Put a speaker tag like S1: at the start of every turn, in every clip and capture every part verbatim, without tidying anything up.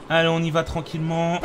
S1: Allez, on y va tranquillement.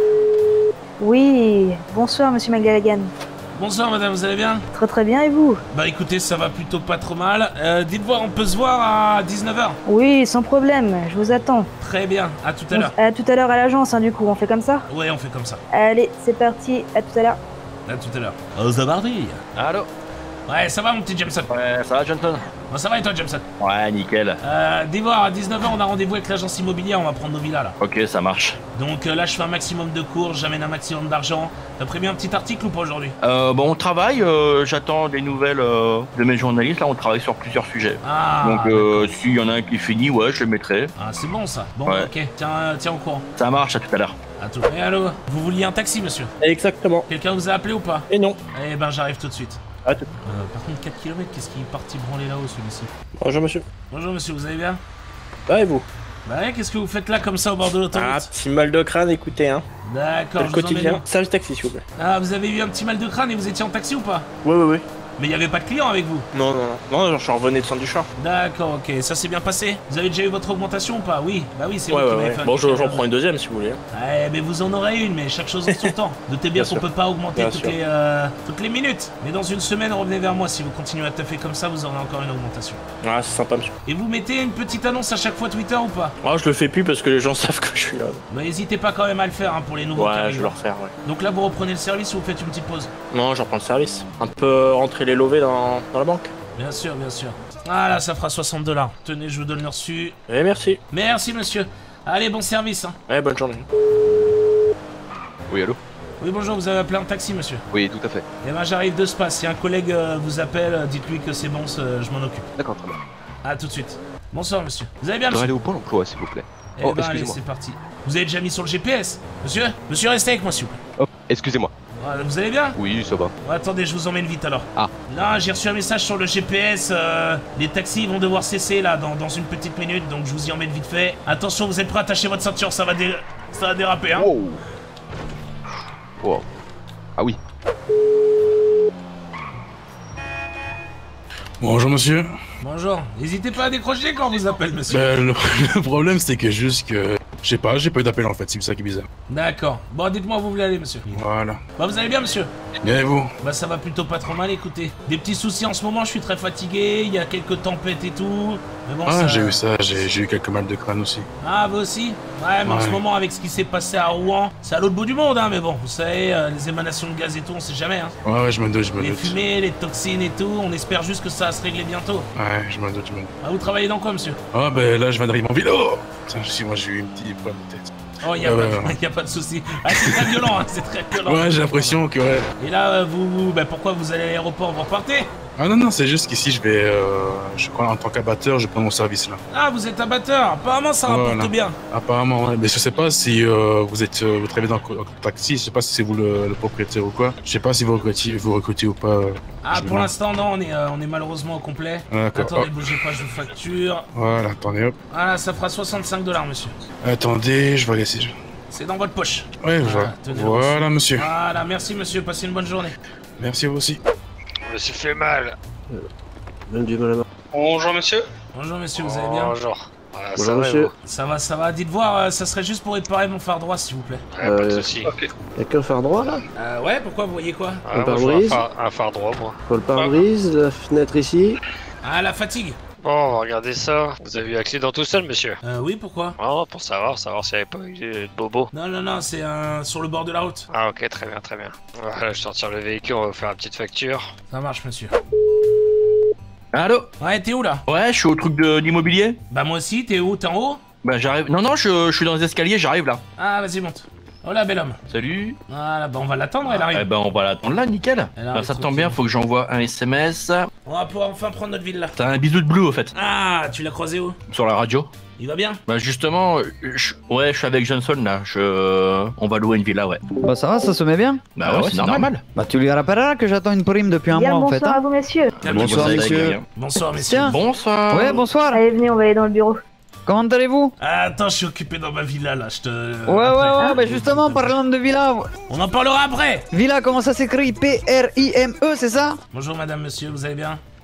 S2: Oui, bonsoir monsieur McGallaghan.
S1: Bonsoir madame, vous allez bien?
S2: Très très bien et vous?
S1: Bah écoutez, ça va plutôt pas trop mal. Euh, dites-moi, on peut se voir à dix-neuf heures?
S2: Oui, sans problème, je vous attends.
S1: Très bien, à tout à l'heure.
S2: À tout à l'heure à l'agence, hein, du coup, on fait comme ça?
S1: Ouais, on fait comme ça.
S2: Allez, c'est parti, à tout à l'heure.
S1: À tout à l'heure. Oh, ça va?
S3: Allô?
S1: Ouais, ça va mon petit Jameson?
S3: Ouais, ça va Johnson?
S1: Bon, ça va et toi Jameson?
S3: Ouais, nickel.
S1: Euh, d'Ivoire, à dix-neuf heures, on a rendez-vous avec l'agence immobilière, on va prendre nos villas là.
S3: Ok, ça marche.
S1: Donc euh, là, je fais un maximum de cours, j'amène un maximum d'argent. T'as prévu un petit article ou pas aujourd'hui?
S3: Euh, bon, on travaille, euh, j'attends des nouvelles euh, de mes journalistes, là on travaille sur plusieurs sujets.
S1: Ah,
S3: Donc euh, s'il y en a un qui finit, ouais, je le mettrai.
S1: Ah, c'est bon ça. Bon,
S3: Ouais.
S1: ok, tiens, euh, tiens au courant.
S3: Ça marche, à tout à l'heure.
S1: À tout. Et allô, vous vouliez un taxi, monsieur?
S4: Exactement.
S1: Quelqu'un vous a appelé ou pas?
S4: Et non.
S1: Eh ben, j'arrive tout de suite.
S4: À tout.
S1: Euh, par contre, quatre kilomètres, qu'est-ce qu'il est parti branler là-haut, celui-ci?
S4: Bonjour monsieur.
S1: Bonjour, monsieur, vous allez bien?
S4: Ah et vous?
S1: Bah ouais, qu'est-ce que vous faites là, comme ça, au bord de l'autoroute?
S4: Ah, petit mal de crâne, écoutez, hein.
S1: D'accord,
S4: Le
S1: je vous
S4: quotidien.
S1: emmène.
S4: Sage taxi, s'il vous plaît.
S1: Ah, vous avez eu un petit mal de crâne et vous étiez en taxi ou pas?
S4: Oui, oui, oui.
S1: Mais il y avait pas de client avec vous?
S4: Non, non, non. Non, je revenais de Saint-Duchamp.
S1: D'accord, ok, ça s'est bien passé? Vous avez déjà eu votre augmentation ou pas? Oui, bah oui, c'est
S4: Ouais,
S1: vous qui
S4: ouais,
S1: m'avez
S4: ouais.
S1: fait un
S4: Bon,
S1: petit
S4: j'en
S1: cadeau.
S4: prends une deuxième, si vous voulez.
S1: Ouais, mais vous en aurez une, mais chaque chose en son temps. Notez bien,
S4: Bien
S1: qu'on
S4: sûr.
S1: peut pas augmenter
S4: Bien
S1: toutes
S4: sûr.
S1: les, euh, toutes les minutes. Mais dans une semaine, revenez vers moi. Si vous continuez à taffer comme ça, vous aurez encore une augmentation.
S4: Ah, c'est sympa, monsieur.
S1: Et vous mettez une petite annonce à chaque fois Twitter ou pas?
S4: Ah, je le fais plus parce que les gens savent que je suis là.
S1: Bah n'hésitez pas quand même à le faire hein, pour les nouveaux qui
S4: Ouais,
S1: arrivent.
S4: je vais le refaire, ouais.
S1: Donc là, vous reprenez le service ou vous faites une petite pause?
S4: Non, je reprends le service. Un peu rentrer les lovés dans, dans la banque.
S1: Bien sûr, bien sûr. Ah là, ça fera soixante dollars. Tenez, je vous donne le reçu.
S4: Eh, merci.
S1: Merci, monsieur. Allez, bon service. Hein.
S4: Eh, bonne journée.
S3: Oui, allô?
S1: Oui, bonjour, vous avez appelé un taxi, monsieur?
S3: Oui, tout à fait.
S1: Eh ben, j'arrive de Spa. Si un collègue euh, vous appelle, euh, dites-lui que c'est bon, ce- je m'en occupe.
S3: D'accord, très bien.
S1: À tout de suite. Bonsoir, monsieur. Vous allez bien,
S3: Je dois
S1: monsieur?
S3: aller au point d'emploi, s'il vous plaît.
S1: Eh
S3: Oh,
S1: ben, allez,
S3: excusez-moi.
S1: c'est parti. Vous avez déjà mis sur le G P S? Monsieur? Monsieur, restez avec moi, s'il vous plaît.
S3: Hop, excusez-moi.
S1: Voilà, vous allez bien?
S3: Oui, ça va.
S1: Oh, attendez, je vous emmène vite alors.
S3: Ah.
S1: Là, j'ai reçu un message sur le G P S. euh, les taxis vont devoir cesser là dans, dans une petite minute, donc je vous y emmène vite fait. Attention, vous êtes prêts à attacher votre ceinture, ça va, dé... ça va déraper, hein.
S3: Wow. Wow. Ah oui.
S5: Bonjour monsieur.
S1: Bonjour. N'hésitez pas à décrocher quand on vous appelle, monsieur.
S5: Ben, le, le problème c'est que juste que... Je sais pas, j'ai pas eu d'appel en fait, c'est ça qui est bizarre.
S1: D'accord. Bon, dites-moi où vous voulez aller, monsieur.
S5: Voilà.
S1: Bah, vous allez bien, monsieur?
S5: Bien et vous?
S1: Bah, ça va plutôt pas trop mal, écoutez. Des petits soucis en ce moment, je suis très fatigué, il y a quelques tempêtes et tout. Mais bon,
S5: Ah,
S1: ça...
S5: j'ai eu ça, j'ai j'ai eu quelques mal de crâne aussi.
S1: Ah, vous aussi? Ouais, mais en
S5: Ouais.
S1: ce moment, avec ce qui s'est passé à Rouen, c'est à l'autre bout du monde, hein, mais bon, vous savez, euh, les émanations de gaz et tout, on sait jamais, hein.
S5: Ouais, ouais, je me doute, je me
S1: Les
S5: doute.
S1: fumées, les toxines et tout, on espère juste que ça va se régler bientôt.
S5: Ouais, je me doute, je me doute.
S1: Ah, vous travaillez dans quoi, monsieur?
S5: Ah, ben là, je viens d'arriver en vélo. Putain, si moi j'ai eu une petite problème de tête.
S1: Oh, y a,
S5: Ouais,
S1: pas,
S5: ouais, ouais.
S1: y a pas de souci. Ah, c'est très violent, hein, c'est très violent.
S5: Ouais, j'ai l'impression que ouais.
S1: Et là, euh, vous, vous- bah, pourquoi vous allez à l'aéroport? Vous repartez?
S5: Ah non, non, c'est juste qu'ici je vais... Euh, je crois en tant qu'abatteur, je prends mon service là.
S1: Ah, vous êtes abatteur. Apparemment, ça rapporte
S5: Voilà.
S1: bien.
S5: Apparemment, ouais. Mais je sais pas si euh, vous êtes... euh, vous travaillez dans le taxi, je sais pas si c'est vous le, le propriétaire ou quoi. Je sais pas si vous recrutez, vous recrutez ou pas. euh,
S1: Ah,
S5: je
S1: pour
S5: demande.
S1: l'instant, non, on est, euh, on est malheureusement au complet.
S5: Ah, d'accord.
S1: Attendez,
S5: Oh.
S1: bougez pas, je vous facture.
S5: Voilà, attendez, hop.
S1: Voilà, ça fera soixante-cinq dollars, monsieur.
S5: Attendez, je vais laisser.
S1: C'est dans votre poche.
S5: Ouais, je
S1: Ah,
S5: vois.
S1: tenez,
S5: Voilà, monsieur.
S1: Voilà, merci, monsieur. Passez une bonne journée.
S5: Merci vous aussi.
S6: Je me suis fait mal.
S7: Bonjour monsieur.
S1: Bonjour, monsieur, vous allez bien?
S6: Bonjour. Voilà,
S8: Bonjour,
S6: ça va,
S8: monsieur.
S6: vous
S1: Ça va, ça va. Dites voir, euh, ça serait juste pour réparer mon phare droit, s'il vous plaît.
S6: Ouais, pas de
S8: Euh,
S6: soucis.
S7: Ok.
S8: Y'a qu'un phare droit là?
S1: Euh, ouais, pourquoi vous voyez quoi?
S6: Ah,
S8: un
S6: moi, je vois un
S8: pare-brise.
S6: phare, un phare droit, moi.
S8: Faut le pare-brise, la fenêtre ici.
S1: Ah, la fatigue.
S6: Bon, regardez ça. Vous avez eu accident tout seul, monsieur?
S1: Euh, oui, pourquoi?
S6: Oh, pour savoir, savoir s'il n'y avait pas eu de bobo.
S1: Non, non, non, c'est un... sur le bord de la route.
S6: Ah, ok, très bien, très bien. Voilà, je vais sortir le véhicule, on va vous faire une petite facture.
S1: Ça marche, monsieur.
S3: Allô?
S1: Ouais, t'es où, là?
S3: Ouais, je suis au truc de- d'immobilier.
S1: Bah, moi aussi, t'es où? T'es en haut?
S3: Bah j'arrive. Non, non, je, je suis dans les escaliers, j'arrive là.
S1: Ah, vas-y, monte. Oh là, bel homme.
S3: Salut.
S1: Voilà, bah, on va l'attendre, elle
S3: Eh
S1: arrive.
S3: ben on va l'attendre là, nickel.
S1: Elle
S3: Bah,
S1: arrive
S3: ça tombe
S1: tranquille.
S3: bien, faut que j'envoie un S M S.
S1: On va pouvoir enfin prendre notre ville, là.
S3: T'as un bisou de bleu au fait,
S1: Ah, tu l'as croisé où?
S3: sur la radio.
S1: Il va bien?
S3: Bah justement, je- ouais, je suis avec Johnson là. Je, on va louer une villa, ouais.
S9: Bah ça va, ça se met bien.
S3: Bah ouais, c'est normal.
S9: Bah tu lui rappelleras que j'attends une prime depuis un
S2: Bien,
S9: mois en fait.
S2: bonsoir à
S9: Hein.
S2: vous messieurs.
S1: Calme-toi.
S9: Bonsoir,
S3: Avec
S9: messieurs.
S3: Adrien.
S1: Bonsoir, messieurs.
S9: Tiens.
S3: Bonsoir.
S9: Ouais, bonsoir.
S2: Allez, venez, on va aller dans le bureau.
S9: Comment allez-vous?
S1: Ah, attends, je suis occupé dans ma villa, là. Je te...
S9: Ouais, ouais,
S1: après.
S9: ouais, bah justement, parlant de villa.
S1: On en parlera après.
S9: Villa, comment ça s'écrit? P R I M E, c'est ça?
S1: Bonjour, madame, monsieur, vous allez bien?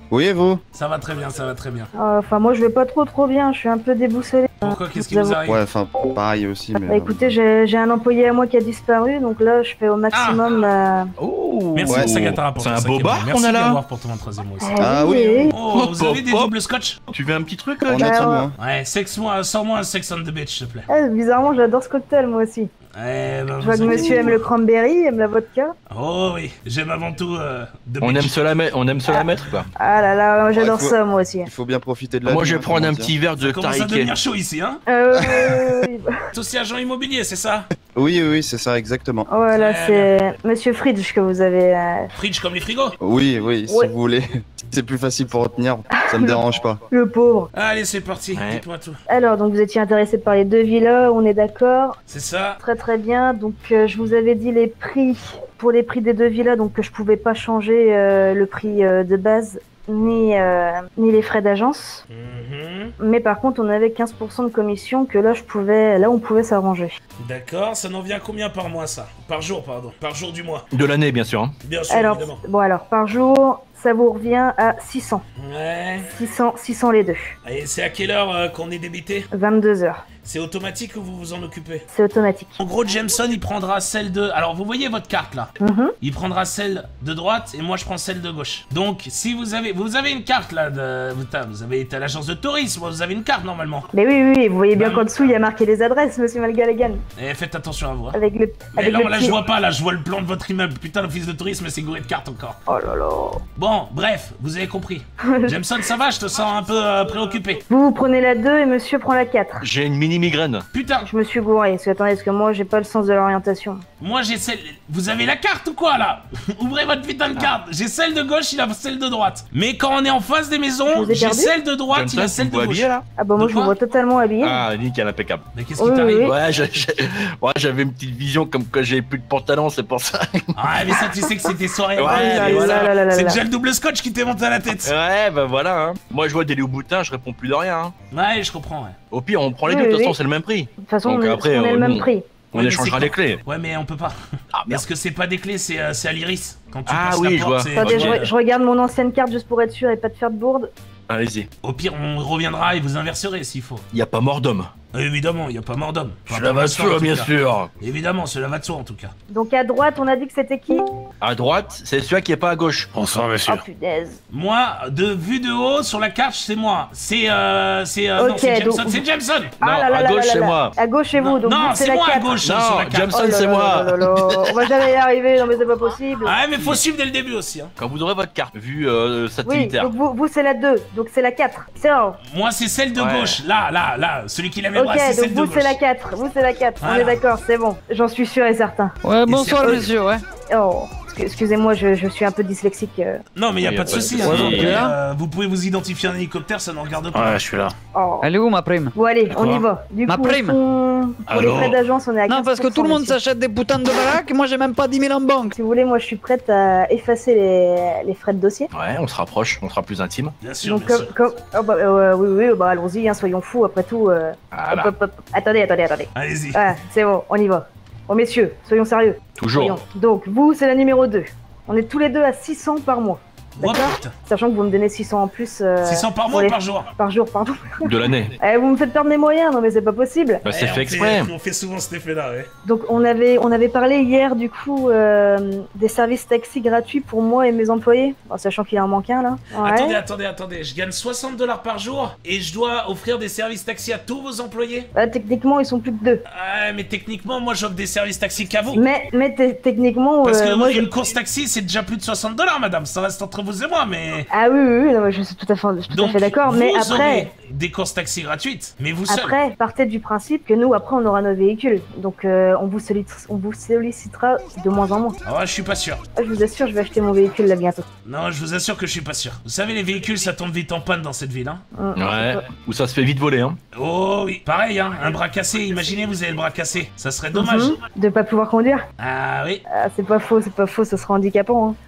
S7: Oui, et vous?
S1: Ça va très bien, ça va très bien.
S2: Euh, Enfin, moi, je vais pas trop trop bien. Je suis un peu déboussolé.
S1: Pourquoi? Qu'est-ce qui
S2: vous
S1: vous
S2: avoue.
S1: arrive?
S7: Ouais, enfin, pareil aussi, mais...
S2: Bah, écoutez, j'ai j'ai un employé à moi qui a disparu, donc là, je fais au maximum. euh,
S3: Oh,
S1: Merci
S7: Ouais.
S1: Sagatara pour
S3: C'est
S1: ton
S3: un
S1: cinquième
S3: beau bar
S1: mois.
S3: qu'on
S1: Merci
S3: a là.
S1: d'avoir pour ton troisième mois aussi.
S7: Ah oui,
S1: Oh, vous avez des
S3: Hop, hop.
S1: doubles scotch?
S3: tu veux un petit truc
S7: On
S3: euh,
S7: a
S2: Euh,
S7: ça, moi.
S1: Ouais, sexe-moi, sors-moi un sex on the beach, s'il te plaît.
S2: eh, bizarrement, j'adore ce cocktail, moi aussi.
S1: Eh ben,
S2: Je vois
S1: vous
S2: que monsieur
S1: inquiétez
S2: aime
S1: pas.
S2: le cranberry, aime la vodka.
S1: Oh oui, j'aime avant tout euh, de
S3: On
S1: beach.
S3: aime se la mettre, on aime se la mettre quoi.
S2: Ah là là, j'adore
S7: Ouais, faut-
S2: ça, moi aussi.
S7: Il faut bien profiter de la
S3: Moi
S7: vie,
S3: je vais
S7: hein,
S3: prendre
S7: comment
S3: un
S7: dire.
S3: petit verre de
S1: Ça commence à
S3: Tariké.
S1: devenir chaud ici, hein.
S2: Euh, oui, bah,
S1: T'es aussi agent immobilier, c'est ça?
S7: Oui, oui, oui, c'est ça, exactement.
S2: voilà,
S1: Très
S2: c'est monsieur Fridge que vous avez. euh,
S1: Fridge comme les frigos.
S7: Oui, oui, si
S2: Ouais.
S7: vous voulez. C'est plus facile pour retenir, ça me dérange pas.
S2: Le pauvre.
S1: Allez, c'est parti,
S3: Ouais.
S1: dites-moi tout.
S2: Alors, donc vous étiez intéressé par les deux villas, on est d'accord.
S1: C'est ça.
S2: Très très bien. Donc euh, je vous avais dit les prix pour les prix des deux villas, donc que je pouvais pas changer euh, le prix euh, de base ni euh, ni les frais d'agence.
S1: Mhm.
S2: Mais par contre, on avait quinze pour cent de commission que là je pouvais, là on pouvait s'arranger.
S1: D'accord, ça n'en vient combien par mois ça? Par jour, pardon. Par jour du mois.
S3: De l'année bien sûr. Hein.
S1: Bien sûr,
S2: Alors
S1: évidemment.
S2: bon alors par jour, ça vous revient à six cents.
S1: Ouais.
S2: six cents, six cents les deux.
S1: Et c'est à quelle heure euh, qu'on est débité?
S2: vingt-deux heures.
S1: C'est automatique ou vous vous en occupez?
S2: C'est automatique.
S1: En gros, Jameson, il prendra celle de... Alors, vous voyez votre carte, là?
S2: Mhm.
S1: Il prendra celle de droite et moi, je prends celle de gauche. Donc, si vous avez... Vous avez une carte, là, de... Putain, vous avez été à l'agence de tourisme, vous avez une carte, normalement.
S2: Mais oui, oui, oui, vous voyez bien
S1: Bah,
S2: qu'en dessous il y a marqué les adresses, monsieur Malgalagan.
S1: Et faites attention à vous. hein.
S2: Avec le.
S1: Mais
S2: Avec
S1: non,
S2: le
S1: là,
S2: petit-
S1: je vois pas, là, je vois le plan de votre immeuble. Putain, l'office de tourisme, c'est gouré de cartes encore.
S2: Oh là là.
S1: Bon, bref, vous avez compris. Jameson, ça va? Je te sens un peu euh, préoccupé.
S2: Vous, vous prenez la deux et monsieur prend la quatre.
S3: J'ai une mini migraine.
S1: Putain,
S2: Je me suis gouré, parce que attendez, parce que moi j'ai pas le sens de l'orientation.
S1: moi, j'ai celle... Vous avez la carte ou quoi, là? Ouvrez votre putain de carte. J'ai celle de gauche, il a celle de droite. Mais quand on est en face des
S2: Je
S1: maisons,
S2: vous ai
S1: j'ai
S2: perdu
S1: celle de droite, il a
S3: Jameson,
S1: celle
S3: tu
S1: de
S3: me vois
S1: gauche.
S3: habillé là?
S2: Ah bah moi
S1: De
S2: je vous
S1: quoi
S2: vois totalement habillé.
S3: Ah nickel, impeccable.
S1: Mais qu'est-ce qui
S2: Oui,
S1: t'arrive?
S2: oui.
S3: Ouais, j'ai- j'ai- ouais, j'avais une petite vision comme que j'ai plus de pantalon, c'est pour ça.
S1: Ah, mais ça, tu sais que c'était soirée.
S3: Ouais,
S2: Oh là
S3: mais voilà.
S2: là là là
S1: C'est
S2: là.
S1: déjà le double scotch qui t'est monté à la tête.
S3: Ouais, bah voilà. Hein. Moi, je vois des Loups-Boutins, je réponds plus de rien. Hein.
S1: Ouais, je comprends, ouais.
S3: Au pire, on prend les
S2: Oui,
S3: deux, de toute
S2: oui.
S3: façon, c'est le même prix.
S2: De toute façon,
S3: Donc
S2: on est,
S3: après,
S2: on est
S3: euh,
S2: le même
S3: nous,
S2: prix.
S3: On
S1: Ouais, mais
S3: échangera
S1: c'est
S3: les
S1: quand-
S3: clés.
S1: Ouais, mais on peut pas.
S3: Ah, merde.
S1: Parce que c'est pas des clés, c'est euh, c'est à l'iris. Quand tu
S3: Ah
S1: passes
S3: oui,
S1: la
S3: je
S1: porte,
S3: vois.
S1: c'est-
S2: Attendez,
S1: ok.
S2: je, je regarde mon ancienne carte juste pour être sûr et pas de faire de bourde.
S3: Allez-y.
S1: Au pire, on reviendra et vous inverserez s'il faut.
S3: Y a pas mort d'homme.
S1: Évidemment, y a pas mort d'homme. Pas
S3: Je
S1: pour
S3: la va
S1: l'instant, en
S3: sûr,
S1: tout
S3: bien
S1: cas.
S3: sûr.
S1: Évidemment, cela va de soi en tout cas.
S2: Donc à droite, on a dit que c'était qui?
S3: À droite, c'est celui qui est pas à gauche.
S6: Bonsoir, monsieur.
S2: Oh punaise.
S1: Moi, de vue de haut, sur la carte, c'est moi. C'est euh. C'est euh. non,
S2: Ok,
S1: c'est Jameson.
S2: donc-
S1: C'est Jameson.
S2: Ah là là
S3: à
S2: là
S3: gauche,
S2: là
S3: c'est
S2: là.
S3: moi.
S2: À gauche c'est vous,
S1: Non,
S2: donc
S1: non,
S2: vous, c'est
S1: c'est
S2: la
S1: moi à
S2: quatre.
S1: gauche sur
S3: Non,
S1: la carte.
S3: Jameson,
S2: Oh là
S3: c'est
S2: là
S3: moi.
S2: là là là. On va jamais y arriver, non mais c'est pas possible.
S1: Ah, mais faut suivre dès le début aussi. Hein.
S3: Quand vous aurez votre carte vue euh,
S2: Oui,
S3: satellitaire.
S2: donc vous, vous c'est la deux, donc c'est la quatre. C'est un.
S1: Moi, c'est celle de
S3: Ouais.
S1: gauche. Là, là, là. Celui qui lève les
S2: Ok,
S1: bras, c'est
S2: donc
S1: celle de
S2: vous
S1: gauche.
S2: c'est la quatre, vous c'est la quatre. On
S1: Voilà.
S2: est d'accord, c'est bon. J'en suis sûr et certain.
S9: Ouais,
S1: Et
S9: bonsoir
S1: c'est-
S9: monsieur, ouais.
S2: Oh, excu- excusez-moi, je, je suis un peu dyslexique. euh.
S1: Non, mais y a
S3: Y a
S1: pas de
S3: pas de
S1: souci.
S3: souci.
S1: hein.
S9: Ouais, donc,
S1: Et,
S9: là.
S1: euh, vous pouvez vous identifier un hélicoptère, ça ne regarde pas.
S6: Ouais, je suis là.
S2: Oh.
S9: Elle est où ma prime?
S2: Bon allez, on y
S6: D'accord.
S2: va. Du
S9: Ma
S2: coup,
S9: prime.
S2: on- pour les
S6: Alors.
S2: frais d'agence, on est à
S9: Non, parce que tout le monde
S2: quinze pour cent,
S9: s'achète des putains de baraques et moi j'ai même pas dix mille en banque.
S2: Si vous voulez, moi je suis prête à effacer les, les frais de dossier.
S3: Ouais, on se rapproche, on sera plus intime.
S1: Bien sûr,
S2: Donc
S1: bien
S2: comme,
S1: sûr.
S2: comme- oh, bah, euh, oui oui bah allons-y, hein, soyons fous après tout. euh,
S3: Voilà.
S2: hop, hop, hop. Attendez attendez attendez.
S1: Allez-y.
S2: Ah, c'est bon, on y va. Oh messieurs, soyons sérieux.
S3: Toujours.
S2: Voyons. Donc vous c'est la numéro deux. On est tous les deux à six cents par mois.
S1: Oh,
S2: D'accord.
S1: putain.
S2: Sachant que vous me donnez six cents en plus. euh,
S1: six cents par
S2: pour
S1: mois ou
S2: les-
S1: par jour?
S2: Par jour, pardon.
S3: De l'année.
S2: Eh, vous me faites perdre mes moyens, non mais c'est pas possible.
S3: Bah, c'est
S1: Eh,
S3: fait
S1: on
S3: exprès.
S1: On fait souvent cet effet-là, ouais.
S2: Donc on avait on avait parlé hier du coup euh, des services taxi gratuits pour moi et mes employés, bon, sachant qu'il en manque un là. Ouais.
S1: Attendez, attendez, attendez. Je gagne soixante dollars par jour et je dois offrir des services taxi à tous vos employés?
S2: Bah, techniquement ils sont plus que deux.
S1: Ouais, mais techniquement, moi j'offre des services taxi qu'à vous.
S2: Mais mais te- techniquement
S1: Parce
S2: euh,
S1: que
S2: moi je...
S1: une course taxi, c'est déjà plus de soixante dollars, madame. Ça reste entre vous et moi, mais.
S2: Ah oui oui, oui non, mais je suis tout à fait je suis tout à
S1: Donc,
S2: fait d'accord. Mais
S1: vous
S2: après
S1: aurez des courses taxi gratuites, mais vous seul.
S2: après partez du principe que nous après on aura nos véhicules, donc euh, on vous sollicitera, on vous sollicitera de moins en moins.
S1: Ah, je suis pas sûr.
S2: Ah, je vous assure je vais acheter mon véhicule là bientôt.
S1: Non, je vous assure que je suis pas sûr. Vous savez, les véhicules, ça tombe vite en panne dans cette ville, hein.
S2: Hum,
S3: Ouais. Ou ça se fait vite voler, hein.
S1: Oh oui. Pareil, hein. Un bras cassé. Imaginez, vous avez le bras cassé. Ça serait dommage.
S2: Mhm. De pas pouvoir conduire.
S1: Ah oui.
S2: Ah, c'est pas faux, c'est pas faux, ce sera handicapant. Hein.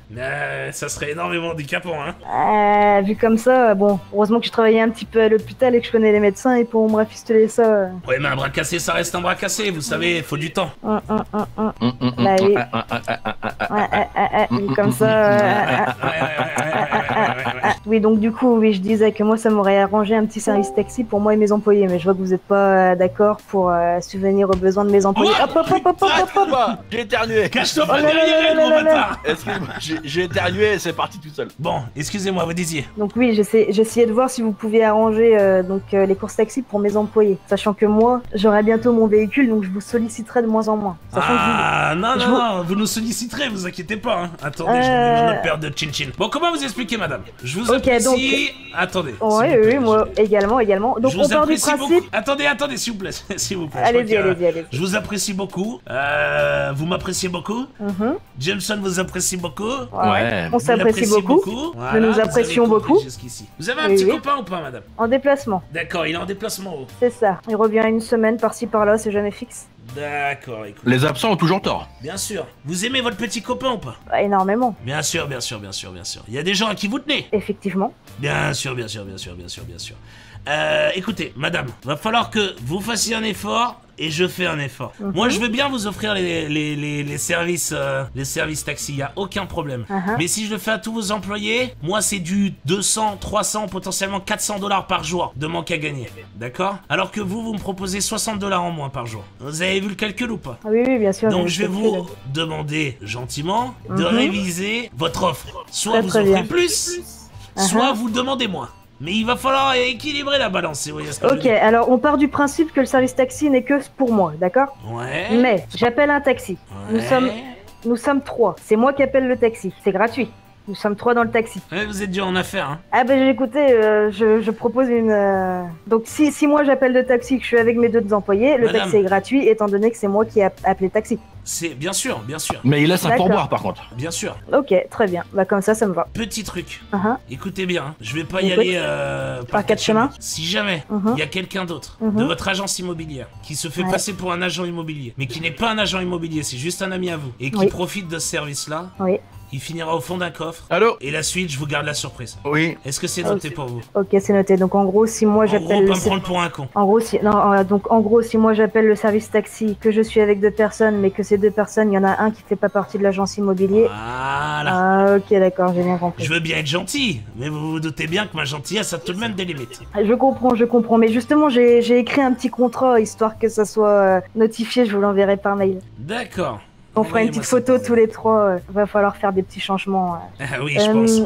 S1: Euh, ça serait énormément handicapant, hein.
S2: Euh, vu comme ça, bon, heureusement que je travaillais un petit peu à l'hôpital et que je connais les médecins et pour me rafistoler ça. euh.
S1: Ouais, mais un bras cassé, ça reste un bras cassé, vous savez, faut du temps.
S2: Hum, hum, hum, hum.
S3: Hum, hum, hum.
S2: Bah oui.
S3: Ah, ah, ah, ah, ah, ah,
S2: Ouais, ouais, ouais, ouais, vu comme ça. euh, euh,
S1: Ouais, ouais, ouais, ouais, ouais, ouais, ouais.
S2: Oui, donc du coup, oui, je disais que moi, ça m'aurait arrangé un petit service taxi pour moi et mes employés, mais je vois que vous n'êtes pas euh, d'accord pour euh, subvenir aux besoins de mes employés.
S1: Ouais.
S2: Hop, hop, hop, hop, hop, hop, hop.
S3: Quoi J'ai éternué.
S1: Cache-toi
S2: Oh
S1: pas
S2: là là
S1: derrière
S2: là
S1: elle,
S2: là
S1: mon
S2: là là.
S1: bâtard.
S3: Excuse-moi, j'ai j'ai éternué et c'est parti tout seul.
S1: Bon, excusez-moi, vous disiez.
S2: Donc oui, j'essaie- j'essayais de voir si vous pouviez arranger euh, donc euh, les courses taxi pour mes employés, sachant que moi, j'aurai bientôt mon véhicule, donc je vous solliciterai de moins en moins. Sachant
S1: Ah, non,
S2: je
S1: non,
S2: vous-
S1: non, vous nous solliciterez, vous inquiétez pas, hein. Attendez, je remets ma autre paire de chin-chin. Bon, comment vous expliquer, madame? Je vous
S2: Ok,
S1: apprécie...
S2: donc-
S1: Attendez.
S2: que... Oui,
S1: s'il vous
S2: oui,
S1: plaît,
S2: oui, moi également, également. Donc
S1: je
S2: on
S1: vous
S2: part du
S1: apprécie
S2: principe...
S1: beaucoup. Attendez, attendez, s'il vous plaît, s'il vous plaît. je
S2: Allez-y,
S1: crois que, euh,
S2: allez-y, allez-y.
S1: Je vous apprécie beaucoup. Euh, vous m'appréciez beaucoup.
S2: Mhm.
S1: Jameson vous apprécie beaucoup.
S2: Ouais. On
S1: Vous
S2: s'apprécie
S1: l'appréciez
S2: beaucoup.
S1: Voilà,
S2: nous
S1: vous avez
S2: apprécions
S1: compris
S2: beaucoup.
S1: jusqu'ici. Vous avez un
S2: Oui,
S1: petit
S2: oui.
S1: copain ou pas, madame?
S2: En déplacement,
S1: D'accord, il est en déplacement haut.
S2: c'est ça. Il revient une semaine par-ci par-là, c'est jamais fixe.
S1: D'accord, écoute.
S3: Les absents ont toujours tort.
S1: Bien sûr. Vous aimez votre petit copain ou pas?
S2: Bah, énormément,
S1: Bien sûr, bien sûr, bien sûr, bien sûr. Il y a des gens à qui vous tenez.
S2: effectivement.
S1: Bien sûr, bien sûr, bien sûr, bien sûr, bien sûr. Euh, écoutez, madame, va falloir que vous fassiez un effort et je fais un effort.
S2: Mhm.
S1: Moi, je veux bien vous offrir les, les, les, les services euh, les services taxi, y a aucun problème.
S2: Uh-huh.
S1: Mais si je le fais à tous vos employés, moi, c'est du deux cents, trois cents, potentiellement quatre cents dollars par jour de manque à gagner. D'accord? Alors que vous, vous me proposez soixante dollars en moins par jour. Vous avez vu le calcul ou pas?
S2: Ah oui, oui, bien sûr.
S1: Donc
S2: j'ai
S1: je vais
S2: calculé.
S1: vous demander gentiment de
S2: Mhm.
S1: réviser votre offre. Soit
S2: Très,
S1: vous
S2: très
S1: offrez
S2: bien.
S1: plus,
S2: Uh-huh.
S1: soit vous demandez moins. Mais il va falloir équilibrer la balance, si vous voyez ce que je veux
S2: Ok,
S1: dire.
S2: alors on part du principe que le service taxi n'est que pour moi, d'accord?
S1: Ouais.
S2: Mais j'appelle un taxi. Nous
S1: Ouais.
S2: sommes, nous sommes trois. C'est moi qui appelle le taxi. C'est gratuit. Nous sommes trois dans le taxi.
S1: Ouais, vous êtes dur en affaires, hein.
S2: Ah ben écoutez, euh, je, je propose une... euh, Donc si, si moi j'appelle le taxi, que je suis avec mes deux employés, le
S1: Madame.
S2: taxi est gratuit étant donné que c'est moi qui ai app- appelé le taxi.
S1: C'est bien sûr, bien sûr,
S3: Mais il laisse un
S2: D'accord.
S3: pourboire par contre.
S1: bien sûr.
S2: Ok, très bien. Bah comme ça, ça me va.
S1: Petit truc.
S2: Uh-huh.
S1: Écoutez bien, hein, je vais pas y
S2: Écoute.
S1: aller euh,
S2: Par quatre chemins.
S1: Si jamais il
S2: Mhm.
S1: y a quelqu'un d'autre
S2: Mhm.
S1: de votre agence immobilière qui se fait
S2: Ouais.
S1: passer pour un agent immobilier, mais qui n'est pas un agent immobilier, c'est juste un ami à vous, et qui
S2: Oui.
S1: profite de ce service-là,
S2: Oui.
S1: il finira au fond d'un coffre.
S3: Allô?
S1: Et la suite, je vous garde la surprise.
S3: Oui.
S1: Est-ce que c'est
S2: Oh,
S1: noté
S2: c'est-
S1: pour vous?
S2: Ok, c'est noté. Donc en gros, si moi
S1: En gros,
S2: j'appelle...
S1: pas
S2: le
S1: me prendre pour un con.
S2: En gros, si non, euh, donc en gros, si moi j'appelle le service taxi, que je suis avec deux personnes, mais que ces deux personnes, il y en a un qui fait pas partie de l'agence immobilier.
S1: Voilà.
S2: Ah, ok, d'accord, j'ai bien compris.
S1: Je veux bien être gentil, mais vous vous doutez bien que ma gentillesse a tout de même des limites.
S2: Je comprends, je comprends. Mais justement, j'ai j'ai écrit un petit contrat histoire que ça soit euh, notifié. Je vous l'enverrai par mail.
S1: D'accord.
S2: On fera une petite photo tous les trois. euh, Va falloir faire des petits changements. euh.
S1: Ah oui, je
S2: Euh,
S1: pense.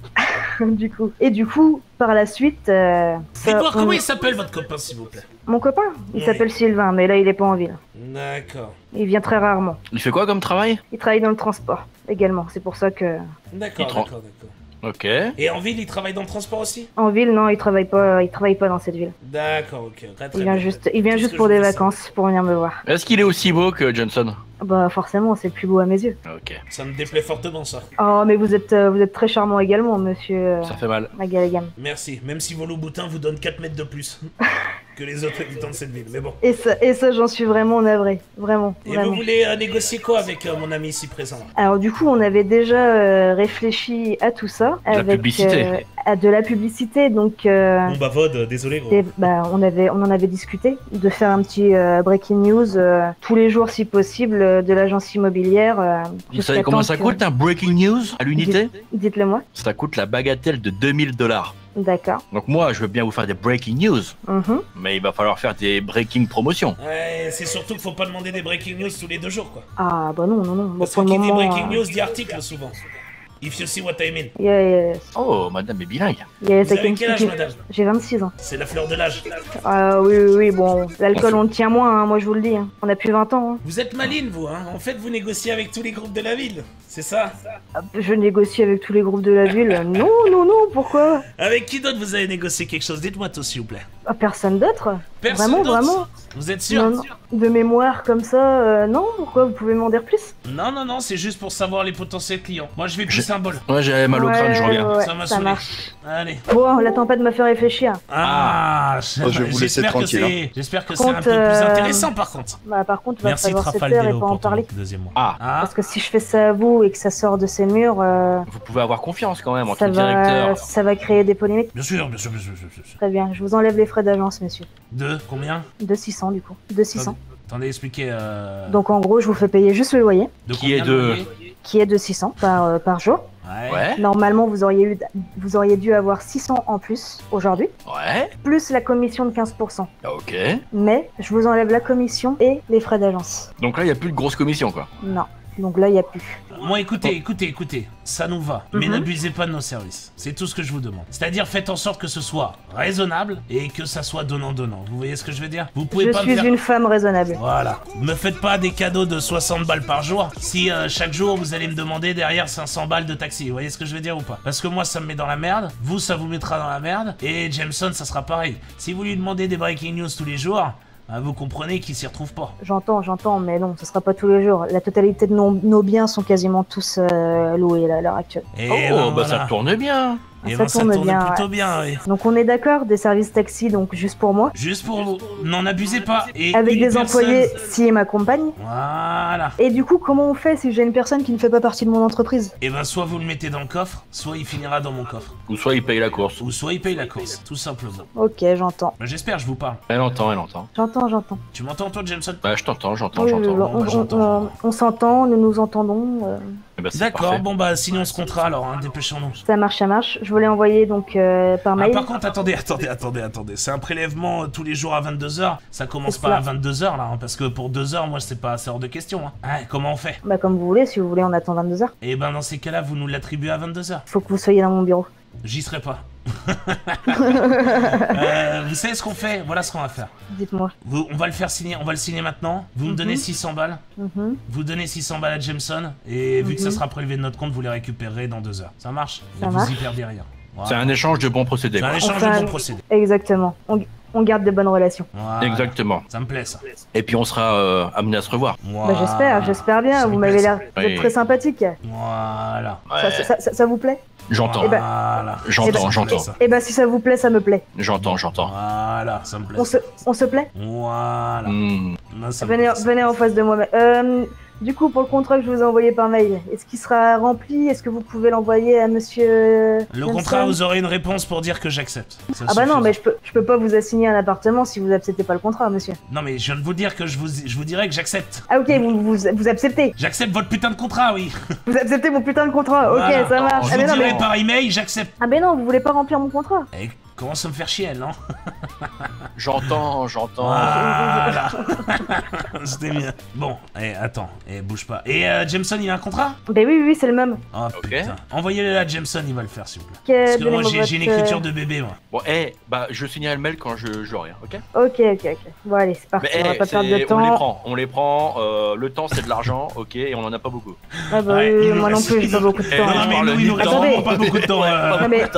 S2: du coup. Et du coup, par la suite, euh, ça-
S1: Dites-moi,
S2: on-
S1: comment il s'appelle votre copain, s'il vous plaît?
S2: mon copain, il
S1: Oui.
S2: s'appelle Sylvain, mais là, il est pas en ville.
S1: D'accord.
S2: Il vient très rarement.
S3: Il fait quoi comme travail?
S2: Il travaille dans le transport également. C'est pour ça que
S1: D'accord,
S3: Il tra-
S1: d'accord, d'accord.
S3: Ok.
S1: Et en ville, il travaille dans le transport aussi?
S2: en ville, non, il travaille pas. Il travaille pas dans cette ville.
S1: D'accord, ok. Très, très
S2: Il vient
S1: bien.
S2: juste, il vient
S1: Tout ce
S2: juste
S1: que
S2: pour
S1: je
S2: des
S1: voulais savoir.
S2: vacances, pour venir me voir.
S3: Est-ce qu'il est aussi beau que Johnson?
S2: Bah forcément, c'est le plus beau à mes yeux.
S3: Ok.
S1: Ça me déplaît fortement, ça.
S2: Oh, mais vous êtes, euh, vous êtes très charmant également, monsieur euh,
S3: Ça fait mal.
S2: Magalagam.
S1: Merci, même si vos loups-boutins vous donnent quatre mètres de plus que les autres habitants de cette ville, mais bon.
S2: Et ça, et ça, j'en suis vraiment navré, vraiment,
S1: Et
S2: vraiment.
S1: vous voulez euh, négocier quoi avec euh, mon ami ici présent?
S2: Alors du coup, on avait déjà euh, réfléchi à tout ça,
S3: De la
S2: avec
S3: publicité.
S2: euh, à de la publicité, donc euh,
S1: Bon bah Vod, désolé gros.
S2: et, bah, on avait, on en avait discuté de faire un petit euh, breaking news euh, tous les jours si possible euh, de l'agence immobilière. euh,
S3: Vous
S2: jusqu'à
S3: savez comment
S2: temps
S3: ça
S2: que-
S3: coûte un breaking news à l'unité?
S2: Dites-le moi.
S3: Ça coûte la bagatelle de deux mille dollars.
S2: D'accord.
S3: Donc moi, je veux bien vous faire des breaking news,
S2: Mhm.
S3: mais il va falloir faire des breaking promotions.
S1: Ouais, c'est surtout qu'il faut pas demander des breaking news tous les deux jours quoi.
S2: Ah bah non, non, non. Bon,
S1: Parce que
S2: pour le
S1: qui dit
S2: moment,
S1: breaking
S2: euh,
S1: news dit article souvent. If you see what I mean.
S2: yes,
S3: Oh, madame est bilingue.
S2: yes,
S1: Vous
S2: I
S1: avez
S2: can
S1: quel âge
S2: speak-
S1: madame?
S2: J'ai vingt-six ans.
S1: C'est la fleur de l'âge.
S2: Ah oui, oui, oui, bon, l'alcool on le tient moins, hein, moi je vous le dis. Hein. On a plus vingt ans. Hein.
S1: Vous êtes maline vous hein. En fait vous négociez avec tous les groupes de la ville. C'est ça?
S2: Je négocie avec tous les groupes de la ville. Non, non, non, pourquoi?
S1: Avec qui d'autre vous avez négocié quelque chose? Dites-moi tout s'il vous plaît.
S2: Ah, personne d'autre.
S1: Personne
S2: Vraiment,
S1: d'autre
S2: vraiment.
S1: Vous êtes sûr?
S2: Non, non. De mémoire comme ça, euh, non. Pourquoi? Vous pouvez m'en dire plus?
S1: Non, non, non, c'est juste pour savoir les potentiels clients. Moi, je vais plus
S3: Je-
S1: symbole.
S3: Ouais, j'ai mal au crâne, je
S2: Ouais,
S3: reviens.
S2: ouais,
S1: Ça m'a
S2: ça
S1: saoulé.
S2: marche.
S1: Allez.
S2: Bon, l'attends pas de me faire réfléchir.
S1: Ah,
S7: Oh, je vais vous laisser
S1: j'espère que
S7: tranquille,
S1: c'est, j'espère que c'est
S2: Contre,
S1: un peu plus
S2: euh,
S1: intéressant par contre.
S2: Bah, par contre, il va
S1: Merci
S2: falloir se
S1: Trafal
S2: taire et
S1: Delo
S2: pas en
S1: pour ton
S2: parler.
S1: deuxième mois.
S3: Ah,
S1: Ah,
S2: Parce que si je fais ça à vous et que ça sort de ces murs, euh,
S3: vous pouvez avoir confiance quand même entre
S2: ça,
S3: le
S2: va,
S3: directeur.
S2: ça va créer des polémiques.
S1: bien sûr, bien sûr, bien sûr, bien sûr, bien sûr.
S2: Très bien, je vous enlève les frais d'agence, monsieur.
S1: Deux, combien?
S2: De six cents du coup. De six cents.
S1: Attendez, expliquez. Euh...
S2: Donc en gros, je vous fais payer juste le loyer,
S1: de
S3: Qui
S1: combien
S3: est de-
S1: loyer
S2: qui est de six cents par, euh, par jour.
S1: Ouais.
S3: Ouais,
S2: Normalement, vous auriez, eu, vous auriez dû avoir six cents en plus aujourd'hui,
S3: ouais,
S2: plus la commission de quinze pour cent.
S3: ok.
S2: Mais je vous enlève la commission et les frais d'agence.
S3: Donc là, il n'y a plus de grosse commission, quoi.
S2: Non. Donc là, il n'y a plus.
S1: Moi, écoutez, écoutez, écoutez, ça nous va, mais
S2: Mhm.
S1: n'abusez pas de nos services. C'est tout ce que je vous demande. C'est-à-dire, faites en sorte que ce soit raisonnable et que ça soit donnant-donnant. Vous voyez ce que je veux dire? Vous pouvez
S2: Je
S1: pas
S2: suis
S1: me faire...
S2: une femme raisonnable.
S1: Voilà. Me faites pas des cadeaux de soixante balles par jour si euh, chaque jour vous allez me demander derrière cinq cents balles de taxi. Vous voyez ce que je veux dire ou pas? Parce que moi ça me met dans la merde, vous ça vous mettra dans la merde, et Jameson ça sera pareil. Si vous lui demandez des breaking news tous les jours, bah, vous comprenez qu'il s'y retrouve pas.
S2: J'entends, j'entends, mais non, ce sera pas tous les jours. La totalité de nos, nos biens sont quasiment tous euh, loués là, à l'heure actuelle.
S1: Et
S3: Oh,
S1: ben,
S3: bah
S1: voilà.
S3: ça tourne bien.
S1: Et
S2: Ça
S1: ben, ça
S2: tourne
S1: tourne
S2: bien,
S1: plutôt
S2: ouais.
S1: bien, oui.
S2: Donc on est d'accord, des services taxi, donc juste pour moi,
S1: Juste pour vous, n'en abusez pas. Et
S2: avec
S1: une
S2: des
S1: personne-
S2: employés s'ils m'accompagnent.
S1: Voilà.
S2: Et du coup, comment on fait si j'ai une personne qui ne fait pas partie de mon entreprise?
S1: Et ben soit vous le mettez dans le coffre, soit il finira dans mon coffre.
S3: Ou soit il paye la course.
S1: Ou soit il paye la course, tout simplement.
S2: Ok, j'entends.
S1: Ben, j'espère, je vous parle.
S3: Elle entend, elle entend.
S2: J'entends, j'entends.
S1: Tu m'entends toi, Jameson?
S3: Bah, je t'entends, j'entends,
S2: Oui,
S3: j'entends.
S2: oui,
S1: bon,
S2: on,
S1: bah,
S2: on-
S1: j'entends,
S2: on-
S1: j'entends.
S2: on s'entend, nous nous entendons. euh,
S3: Eh ben, c'est
S1: D'accord,
S3: parfait.
S1: bon bah signons ce contrat alors, hein, dépêchons-nous.
S2: ça marche, ça marche. Je voulais envoyer donc euh, par
S1: Ah,
S2: mail.
S1: par contre, attendez, attendez, attendez, attendez. C'est un prélèvement euh, tous les jours à vingt-deux heures. Ça commence
S2: C'est
S1: pas
S2: ça.
S1: à vingt-deux heures là, hein, parce que pour deux heures, moi, c'est pas, c'est hors de question. Hein. Ah, comment on fait?
S2: Bah comme vous voulez, si vous voulez, on attend vingt-deux heures.
S1: Eh ben, dans ces cas-là, vous nous l'attribuez à vingt-deux heures.
S2: Faut que vous soyez dans mon bureau.
S1: J'y serai pas. Euh, vous savez ce qu'on fait? Voilà ce qu'on va faire.
S2: Dites-moi.
S1: Vous- on va le faire signer, on va le signer maintenant. Vous me
S2: Mhm.
S1: donnez six cents balles.
S2: Mhm.
S1: Vous donnez six cents balles à Jameson. Et vu que ça
S2: Mhm.
S1: sera prélevé de notre compte, vous les récupérerez dans deux heures. Ça marche?
S2: Ça
S1: Et vous
S2: marche.
S1: y perdez rien. Voilà.
S3: C'est un échange de bons procédés.
S1: C'est un
S3: quoi.
S1: échange
S2: Enfin,
S1: de bons procédés.
S2: Exactement. On, on garde de bonnes relations.
S1: Voilà.
S3: Exactement.
S1: Ça me plaît ça.
S3: Et puis on sera euh, amené à se revoir.
S1: Voilà.
S2: Bah j'espère, j'espère bien.
S1: Ça
S2: Vous
S1: me
S2: m'avez
S1: plaît,
S2: l'air
S1: ça.
S2: vous êtes
S3: Oui.
S2: très sympathique.
S1: Voilà.
S2: Ça, ça- ça- ça vous plaît?
S3: J'entends,
S2: Eh ben-
S1: Voilà.
S3: J'entends,
S1: Ça me plaît,
S3: j'entends.
S1: ça.
S2: Eh ben si ça vous plaît, ça me plaît.
S3: j'entends, j'entends.
S1: Voilà, ça me plaît.
S2: On se, on se plaît?
S1: Voilà.
S3: Hmm.
S1: Non, ça me
S2: Venez,
S1: plaît, ça.
S2: venez en face de moi. Euh, du coup, pour le contrat que je vous ai envoyé par mail, est-ce qu'il sera rempli? Est-ce que vous pouvez l'envoyer à monsieur...
S1: Le
S2: Johnson?
S1: contrat, vous aurez une réponse pour dire que j'accepte. Ça
S2: Ah bah non,
S1: suffit.
S2: mais je peux, je peux pas vous assigner un appartement si vous acceptez pas le contrat, monsieur.
S1: Non, mais je viens de vous dire que je vous, je vous dirais que j'accepte.
S2: Ah ok, vous, vous, vous acceptez.
S1: J'accepte votre putain de contrat, oui.
S2: Vous acceptez mon putain de contrat. Ok,
S1: Voilà.
S2: ça marche.
S1: Je
S2: Ah
S1: vous
S2: mais non,
S1: dirai
S2: mais...
S1: par email, j'accepte.
S2: Ah mais non, vous voulez pas remplir mon contrat.
S1: Eh, commence à me faire chier, elle, non?
S3: J'entends, j'entends.
S1: Voilà. C'était bien. Bon, eh, attends, eh, bouge pas. Et euh, Jameson, il a un contrat?
S2: Bah oui, oui, oui, c'est le même.
S1: Oh
S3: Ok.
S1: putain. Envoyez-le à Jameson, il va le faire, s'il vous plaît.
S2: Ok,
S1: Parce que moi,
S2: donnez-moi
S1: j'ai j'ai une
S2: votre,
S1: écriture
S2: euh,
S1: de bébé, moi.
S3: Bon, eh, bah, je signale le mail quand je, je l'aurai, ok?
S2: Ok, ok, ok. Bon allez, c'est parti,
S3: Mais
S2: on va
S3: eh,
S2: pas perdre de
S3: c'est- on
S2: temps.
S3: les prend, on les prend. euh, le temps, c'est de l'argent, ok, et on en a pas beaucoup.
S2: Ah bah
S1: Ouais,
S2: oui,
S1: il nous
S2: moi non
S1: reste-
S2: plus, j'ai pas beaucoup de
S3: Eh,
S2: temps.
S1: Non,
S3: je
S1: mais
S3: parle
S1: nous, il
S3: du
S1: nous reste
S3: temps.
S1: vraiment pas beaucoup de temps. euh.
S2: Non, mais-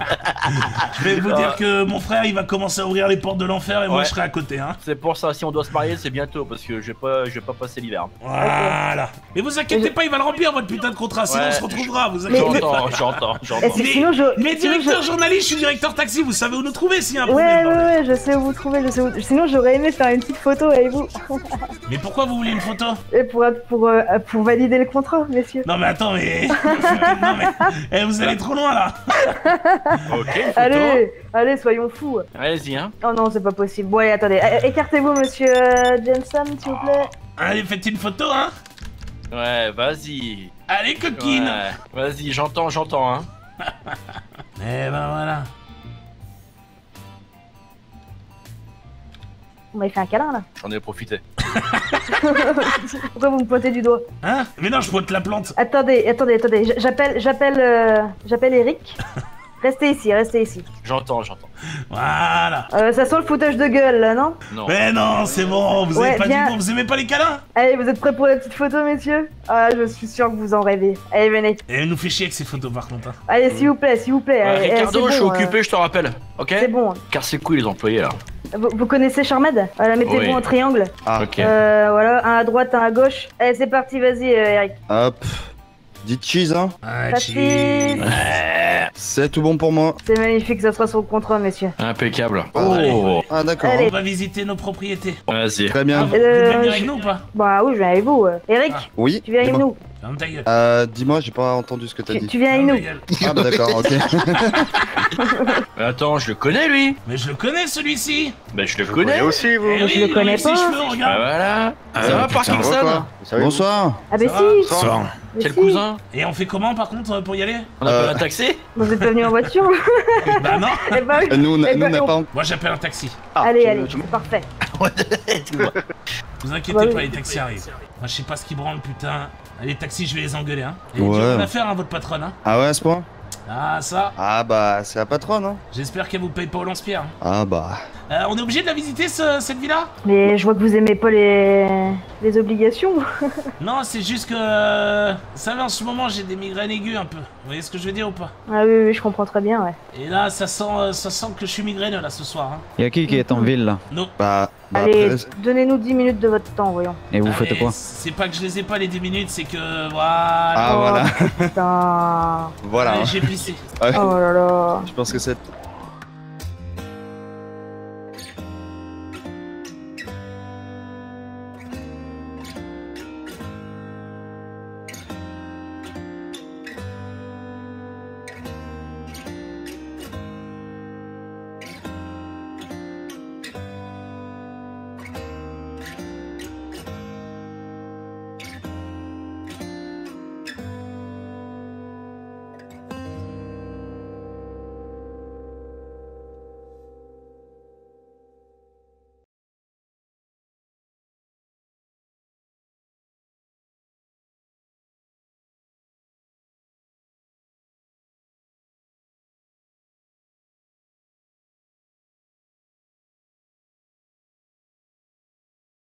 S1: Je vais vous dire que mon frère, il va commencer à ouvrir les portes de l'enfer et moi,
S3: Ouais.
S1: je serai à côté, hein.
S3: C'est pour ça, si on doit se marier, c'est bientôt, parce que je vais pas, je vais pas passer l'hiver.
S1: Voilà. Mais vous inquiétez pas, il va le remplir, votre putain de contrat, sinon
S3: Ouais.
S1: on se retrouvera, vous inquiétez pas.
S3: J'entends, j'entends,
S2: Eh,
S3: j'entends.
S2: si-
S1: Mais-
S2: sinon je...
S1: Mais
S2: sinon, je-
S1: directeur journaliste, je suis directeur taxi, vous savez où nous trouver s'il y a un
S2: Ouais,
S1: problème.
S2: ouais,
S1: bordel.
S2: ouais, je sais où vous trouvez, je sais où... Sinon j'aurais aimé faire une petite photo avec vous.
S1: Mais pourquoi vous voulez une photo?
S2: Et pour, pour, euh, pour valider le contrat, messieurs.
S1: Non mais attends, mais... non mais... Eh, vous allez trop loin, là.
S3: Ok, une photo.
S2: Allez, allez, soyons fous.
S3: Allez-y, hein.
S2: Oh non, c'est pas possible. Bon, allez, attendez. É- Écartez-vous, monsieur euh, Jensen, s'il vous plaît.
S1: Allez, faites une photo, hein.
S3: Ouais, vas-y.
S1: Allez, coquine.
S3: Ouais, vas-y, j'entends, j'entends, hein.
S1: Eh ben voilà.
S2: Vous m'avez fait un câlin, là.
S3: J'en ai profité.
S2: Pourquoi vous me pointez du doigt?
S1: Hein? Mais non, je pointe la plante.
S2: Attendez, attendez, attendez. J- J'appelle, j'appelle, euh, j'appelle Eric. Restez ici, restez ici.
S3: J'entends, j'entends.
S1: Voilà.
S2: Euh, ça sent le foutage de gueule là, non?
S3: Non.
S1: Mais non, c'est bon, vous
S2: Ouais,
S1: avez pas
S2: viens.
S1: dit bon, vous aimez pas les câlins?
S2: Allez, vous êtes prêts pour la petite photo, messieurs? Ah, je suis sûr que vous en rêvez. Allez, venez.
S1: Et elle nous fait chier avec ces photos par contre. Hein.
S2: Allez, s'il vous plaît, s'il vous plaît.
S3: Ouais,
S2: Allez,
S3: Ricardo,
S2: c'est
S3: je suis
S2: bon,
S3: occupé, je te rappelle.
S2: euh,
S3: Ok?
S2: C'est bon.
S3: Car c'est cool les employés là.
S2: Vous, vous connaissez Charmed? Voilà, mettez-vous
S3: Oui.
S2: en triangle.
S7: Ah,
S3: Ok.
S2: Euh, voilà, un à droite, un à gauche. Allez, c'est parti, vas-y, euh, Eric.
S7: hop. Dites cheese, hein.
S1: Ah,
S2: Merci.
S1: cheese.
S7: C'est tout bon pour moi.
S2: C'est magnifique, ça sera sur le contrat, messieurs.
S3: Impeccable.
S1: Allez.
S3: Oh.
S7: Ah, d'accord.
S2: Allez.
S1: On va visiter nos propriétés.
S3: Vas-y.
S7: Très
S1: Ah,
S7: bien.
S1: vous, vous
S2: Euh,
S1: devez venir
S2: je-
S1: avec nous ou pas?
S2: Bah oui, je viens avec vous. euh. Eric,
S1: Ah.
S7: Oui.
S2: tu viens avec
S7: dis-moi.
S2: nous.
S1: Ferme ta gueule.
S7: Euh, dis-moi, j'ai pas entendu ce que t'as
S2: Tu,
S7: dit.
S2: tu viens avec
S1: Ferme ta
S2: nous.
S1: gueule.
S7: Ah, bah d'accord, ok.
S3: Mais attends, je le connais lui.
S1: Mais je le connais celui-ci.
S3: Bah je le connais
S6: aussi, vous.
S1: Eh
S2: je
S1: oui,
S2: le
S1: il a
S2: connais
S1: les petits
S2: pas.
S1: cheveux,
S3: Bah
S1: regarde.
S3: voilà.
S5: Ah,
S3: Ça va
S5: putain,
S3: Parkinson?
S7: Bonsoir.
S2: Ah bah
S1: Ça
S2: si.
S5: Soir.
S2: mais
S3: Quel
S2: si.
S3: cousin?
S1: Et on fait comment par contre pour y aller?
S3: On appelle
S7: Euh.
S3: un taxi?
S2: Vous êtes pas venu en voiture?
S1: Bah non.
S2: Eh bah oui.
S7: Euh, Nous, on a-
S2: Eh
S7: nous,
S2: ben,
S7: on n'a
S2: on-
S7: pas.
S1: Moi j'appelle un taxi.
S2: Allez,
S3: tu-
S2: allez,
S3: tu-
S2: c'est parfait.
S1: Vous inquiétez
S2: Bah oui.
S1: pas, les taxis arrivent. Moi je sais pas ce qu'ils branlent, putain. Les taxis, je vais les engueuler, hein. Et
S7: Ouais.
S1: j'ai rien à faire, hein, votre patronne, hein.
S7: Ah ouais, à ce point?
S1: Ah, ça.
S7: Ah bah, c'est la patronne, hein.
S1: J'espère qu'elle vous paye pas au lance-pierre. hein.
S7: Ah bah.
S1: Euh, on est obligé de la visiter, ce- cette villa?
S2: Mais je vois que vous aimez pas les, les obligations.
S1: Non, c'est juste que... euh, Vous savez, en ce moment, j'ai des migraines aiguës un peu. Vous voyez ce que je veux dire ou pas?
S2: Ah oui, oui, je comprends très bien, ouais.
S1: Et là, ça sent, euh, ça sent que je suis migraineux, là, ce soir. Hein.
S9: Y'a qui qui est en ville là?
S1: Non.
S7: Bah. bah
S2: Allez,
S7: après,
S2: donnez-nous dix minutes de votre temps, voyons.
S9: Et vous
S1: Ah,
S9: faites
S1: mais
S9: quoi?
S1: C'est pas que je les ai pas, les dix minutes, c'est que... Voilà.
S7: Ah
S2: Oh,
S7: voilà.
S2: Putain.
S7: Voilà.
S1: Ouais,
S7: hein.
S1: j'ai pissé.
S7: Ouais.
S2: Oh là là.
S7: Je pense que c'est